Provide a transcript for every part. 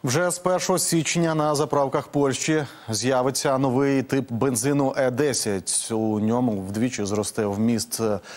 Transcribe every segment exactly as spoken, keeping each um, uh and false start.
Вже з першого січня на заправках Польщі з'явиться новий тип бензину Е десять. У ньому вдвічі зросте вміст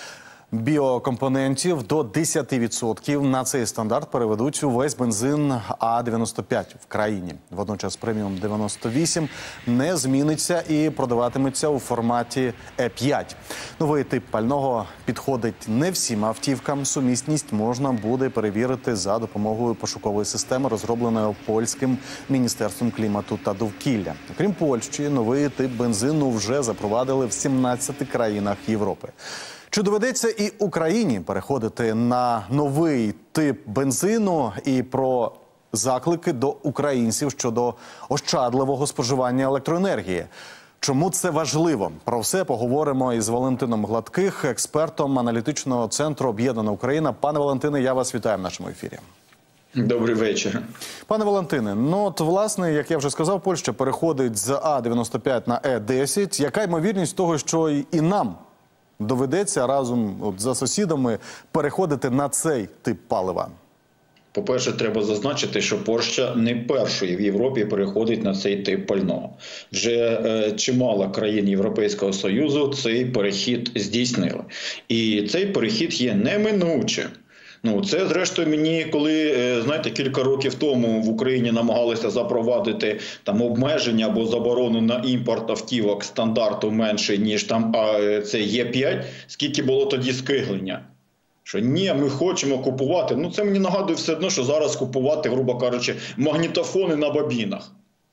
біокомпонентів до десяти відсотків. На цей стандарт переведуть увесь бензин А дев'яносто п'ять в країні. Водночас преміум дев'яносто вісім не зміниться і продаватиметься у форматі Е п'ять. Новий тип пального підходить не всім автівкам. Сумісність можна буде перевірити за допомогою пошукової системи, розробленої польським Міністерством клімату та довкілля. Окрім Польщі, новий тип бензину вже запровадили в сімнадцяти країнах Європи. Чи доведеться і Україні переходити на новий тип бензину, і про заклики до українців щодо ощадливого споживання електроенергії? Чому це важливо? Про все поговоримо із Валентином Гладких, експертом аналітичного центру «Об'єднана Україна». Пане Валентине, я вас вітаю в нашому ефірі. Добрий вечір. Пане Валентине, ну от, власне, як я вже сказав, Польща переходить з А дев'яносто п'ять на Е десять. Яка ймовірність того, що і нам доведеться разом от, за сусідами переходити на цей тип палива? По-перше, треба зазначити, що Польща не першою в Європі переходить на цей тип пального. Вже е, чимало країн Європейського Союзу цей перехід здійснили. І цей перехід є неминучим. Ну, це, зрештою, мені, коли, знаєте, кілька років тому в Україні намагалися запровадити там обмеження або заборону на імпорт автівок стандарту менше, ніж там а, це Е п'ять, скільки було тоді скиглення. Що ні, ми хочемо купувати. Ну, це мені нагадує все одно, що зараз купувати, грубо кажучи, магнітофони на бобінах.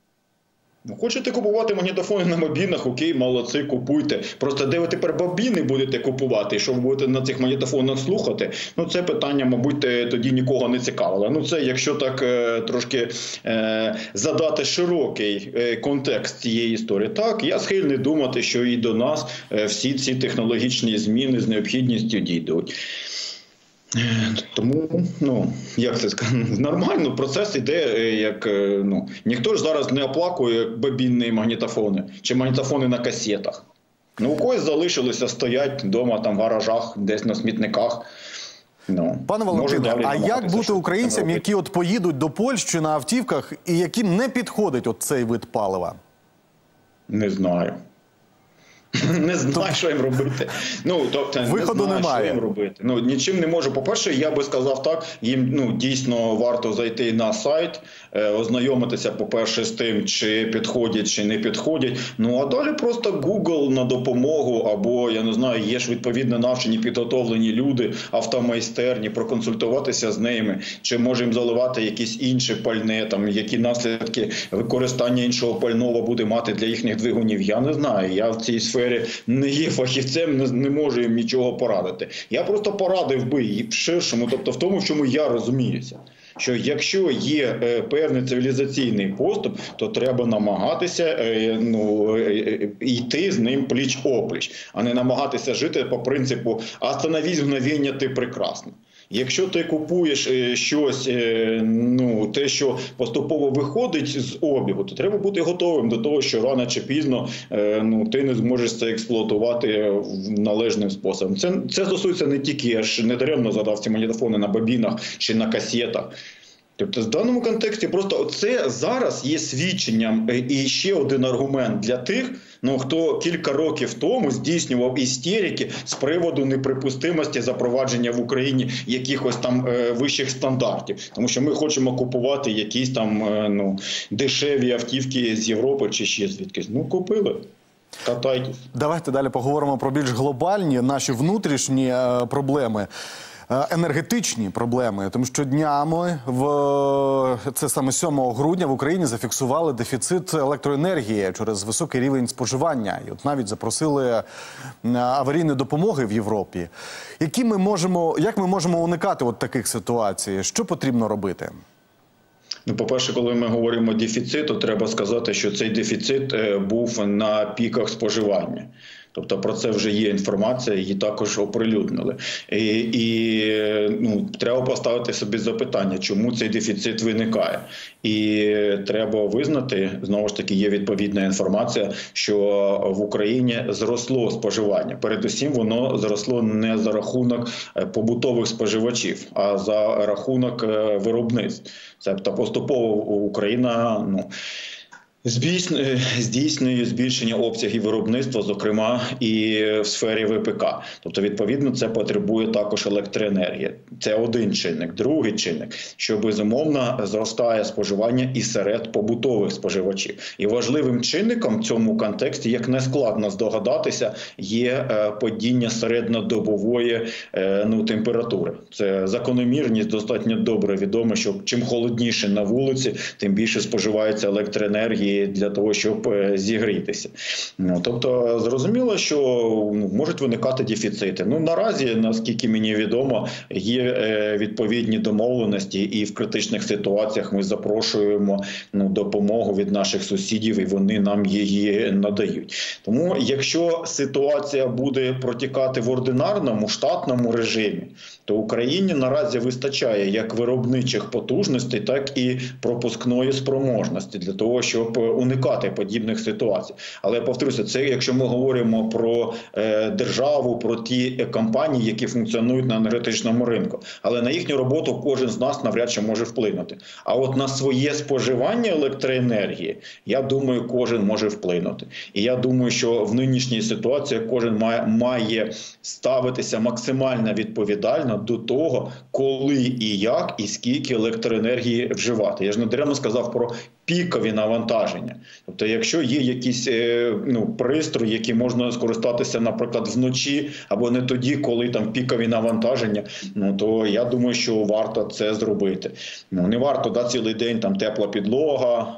Ну, хочете купувати магнітофони на бобінах, окей, молодці, купуйте. Просто де ви тепер бобіни будете купувати, і що ви будете на цих магнітофонах слухати, ну це питання, мабуть, тоді нікого не цікавило. Ну це, якщо так е, трошки е, задати широкий е, контекст цієї історії. Так, я схильний думати, що і до нас е, всі ці технологічні зміни з необхідністю дійдуть. Тому, ну, як це сказати, нормально, процес іде, як, ну, ніхто ж зараз не оплакує бобінні магнітофони, чи магнітофони на касетах. Ну, у когось залишилися, стоять вдома, там, в гаражах, десь на смітниках. Ну, Пане Валентине, а як бути українцям, які от поїдуть до Польщі на автівках, і яким не підходить от цей вид палива? Не знаю. Не знаю, що їм робити. Ну, тобто, виходу не знаю, немає. Що їм робити. Ну, нічим не можу. По-перше, я би сказав так, їм, ну, дійсно варто зайти на сайт, е, ознайомитися, по-перше, з тим, чи підходять, чи не підходять. Ну, а далі просто Google на допомогу, або, я не знаю, є ж відповідно навчені, підготовлені люди, автомайстерні, проконсультуватися з ними, чи може їм заливати якісь інші пальне, там, які наслідки використання іншого пального буде мати для їхніх двигунів. Я не знаю. Я в цій сфері не є фахівцем, не, не можу їм нічого порадити. Я просто порадив би і в ширшому, тобто в тому, в чому я розуміюся. Що якщо є е, певний цивілізаційний поступ, то треба намагатися е, ну, е, йти з ним пліч-опліч, а не намагатися жити по принципу «остановись мгновення, ти прекрасна». Якщо ти купуєш щось, ну, те, що поступово виходить з обігу, то треба бути готовим до того, що рано чи пізно, ну, ти не зможеш це експлуатувати належним способом. Це, це стосується не тільки, я ж не даремно задав ці магнітофони на бобінах чи на касетах. Тобто, в даному контексті просто це зараз є свідченням і ще один аргумент для тих, ну, хто кілька років тому здійснював істерики з приводу неприпустимості запровадження в Україні якихось там е, вищих стандартів. Тому що ми хочемо купувати якісь там е, ну, дешеві автівки з Європи чи ще звідкись. Ну, купили. Катайтесь. Давайте далі поговоримо про більш глобальні наші внутрішні е, проблеми. Енергетичні проблеми, тому що днями, в це саме сьомого грудня, в Україні зафіксували дефіцит електроенергії через високий рівень споживання. І от навіть запросили аварійної допомоги в Європі. Які ми можемо, як ми можемо уникати от таких ситуацій? Що потрібно робити? Ну, по-перше, коли ми говоримо дефіцит, то треба сказати, що цей дефіцит був на піках споживання. Тобто про це вже є інформація, її також оприлюднили. І, і ну, треба поставити собі запитання, чому цей дефіцит виникає. І треба визнати, знову ж таки, є відповідна інформація, що в Україні зросло споживання. Передусім, воно зросло не за рахунок побутових споживачів, а за рахунок виробництв. Тобто поступово Україна, ну, здійснює збільшення обсягів виробництва, зокрема і в сфері В П К. Тобто, відповідно, це потребує також електроенергії. Це один чинник. Другий чинник, що, безумовно, зростає споживання і серед побутових споживачів. І важливим чинником в цьому контексті, як не складно здогадатися, є падіння середньодобової ну, температури. Це закономірність достатньо добре відомо, що чим холодніше на вулиці, тим більше споживається електроенергії для того, щоб зігрітися. Ну, тобто, зрозуміло, що ну, можуть виникати дефіцити. Ну, наразі, наскільки мені відомо, є е, відповідні домовленості, і в критичних ситуаціях ми запрошуємо ну, допомогу від наших сусідів, і вони нам її надають. Тому, якщо ситуація буде протікати в ординарному, штатному режимі, то Україні наразі вистачає як виробничих потужностей, так і пропускної спроможності для того, щоб уникати подібних ситуацій. Але, повторюся, це якщо ми говоримо про е, державу, про ті компанії, які функціонують на енергетичному ринку. Але на їхню роботу кожен з нас навряд чи може вплинути. А от на своє споживання електроенергії, я думаю, кожен може вплинути. І я думаю, що в нинішній ситуації кожен має, має ставитися максимально відповідально до того, коли і як, і скільки електроенергії вживати. Я ж не даремно сказав про пікові навантаження. Тобто, якщо є якісь ну, пристрої, які можна скористатися, наприклад, вночі, або не тоді, коли там пікові навантаження, ну, то я думаю, що варто це зробити. Ну, не варто да, цілий день там тепла підлога,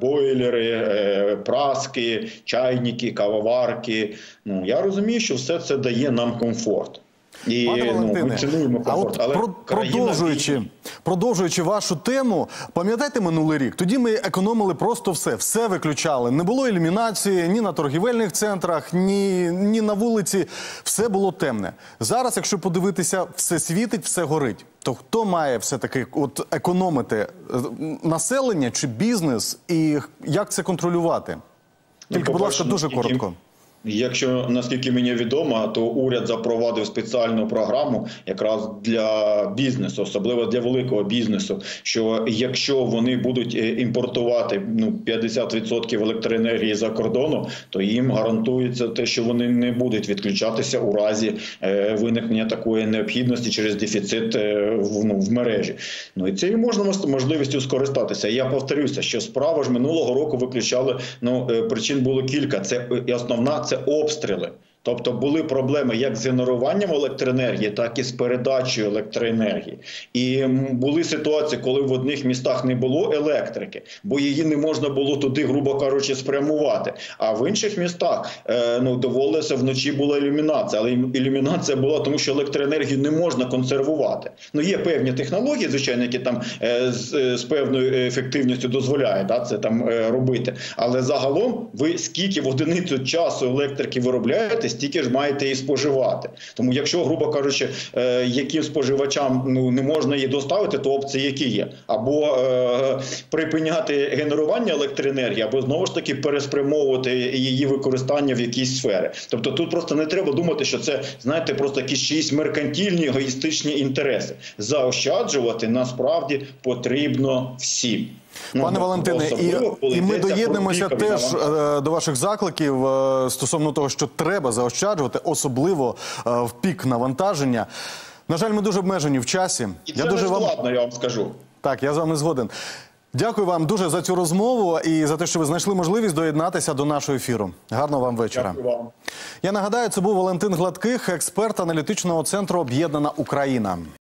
бойлери, праски, чайники, кавоварки. Ну, я розумію, що все це дає нам комфорт. І, Пане Валентине, ну, а от але про, країна... продовжуючи, продовжуючи вашу тему, пам'ятаєте минулий рік? Тоді ми економили просто все, все виключали. Не було ілюмінації ні на торгівельних центрах, ні, ні на вулиці. Все було темне. Зараз, якщо подивитися, все світить, все горить. То хто має все-таки от економити? Населення чи бізнес? І як це контролювати? Тільки, ну, будь ласка, дуже коротко. Якщо, наскільки мені відомо, то уряд запровадив спеціальну програму якраз для бізнесу, особливо для великого бізнесу, що якщо вони будуть імпортувати ну, п'ятдесят відсотків електроенергії за кордону, то їм гарантується те, що вони не будуть відключатися у разі е, виникнення такої необхідності через дефіцит е, в, ну, в мережі. Ну і цією можна можливістю скористатися. Я повторюся, що справа ж минулого року виключали, ну, е, причин було кілька. Це і основна – це обстріли. Тобто були проблеми як з генеруванням електроенергії, так і з передачею електроенергії. І були ситуації, коли в одних містах не було електрики, бо її не можна було туди, грубо кажучи, спрямувати. А в інших містах е, ну, доводилося, вночі була ілюмінація. Але ілюмінація була, тому що електроенергію не можна консервувати. Ну, є певні технології, звичайно, які там е, з, з певною ефективністю дозволяють да, це там е, робити. Але загалом ви скільки в одиницю часу електрики виробляєте, стільки ж маєте і споживати. Тому якщо, грубо кажучи, е, яким споживачам ну, не можна її доставити, то опції які є? Або е, припиняти генерування електроенергії, або знову ж таки переспрямовувати її використання в якісь сфери. Тобто тут просто не треба думати, що це, знаєте, просто якісь чиїсь меркантильні, егоїстичні інтереси. Заощаджувати насправді потрібно всім. Пане Валентине, і, і ми доєднемося теж е, до ваших закликів е, стосовно того, що треба заощаджувати, особливо е, в пік навантаження. На жаль, ми дуже обмежені в часі. І це я дуже не складно, вам... я вам скажу. Так, я з вами згоден. Дякую вам дуже за цю розмову і за те, що ви знайшли можливість доєднатися до нашого ефіру. Гарного вам вечора. Дякую вам. Я нагадаю, це був Валентин Гладких, експерт аналітичного центру «Об'єднана Україна».